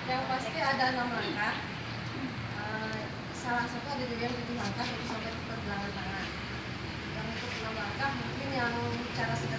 Yang pasti ada 6 langkah. Salah satu ada juga yang 7 langkah, itu sampai pergelangan tangan. Yang untuk 6 langkah mungkin yang cara sederhana